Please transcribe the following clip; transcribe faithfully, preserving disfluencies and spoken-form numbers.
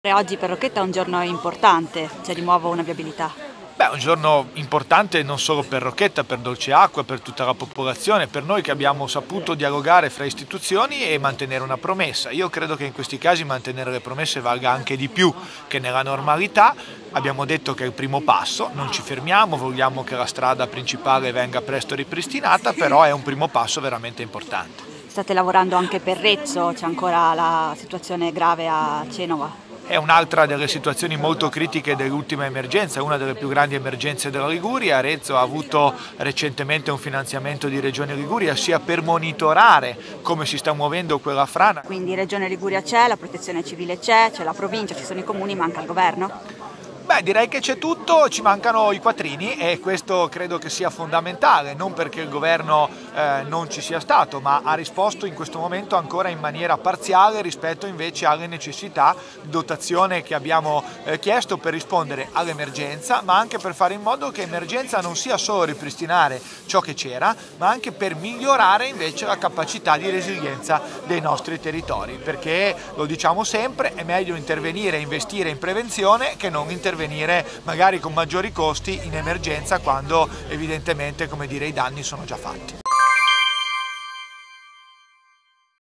Oggi per Rocchetta è un giorno importante, c'è di nuovo una viabilità. Beh, è un giorno importante non solo per Rocchetta, per Dolceacqua, per tutta la popolazione, per noi che abbiamo saputo dialogare fra istituzioni e mantenere una promessa. Io credo che in questi casi mantenere le promesse valga anche di più che nella normalità. Abbiamo detto che è il primo passo, non ci fermiamo, vogliamo che la strada principale venga presto ripristinata, però è un primo passo veramente importante. State lavorando anche per Rezzo, c'è ancora la situazione grave a Genova. È un'altra delle situazioni molto critiche dell'ultima emergenza, una delle più grandi emergenze della Liguria. Arezzo ha avuto recentemente un finanziamento di Regione Liguria sia per monitorare come si sta muovendo quella frana. Quindi Regione Liguria c'è, la protezione civile c'è, c'è la provincia, ci sono i comuni, manca il governo? Beh, direi che c'è tutto, ci mancano i quattrini e questo credo che sia fondamentale, non perché il governo eh, non ci sia stato, ma ha risposto in questo momento ancora in maniera parziale rispetto invece alle necessità di dotazione che abbiamo eh, chiesto per rispondere all'emergenza, ma anche per fare in modo che emergenza non sia solo ripristinare ciò che c'era, ma anche per migliorare invece la capacità di resilienza dei nostri territori, perché lo diciamo sempre, è meglio intervenire e investire in prevenzione che non intervenire venire magari con maggiori costi in emergenza quando evidentemente, come dire, i danni sono già fatti.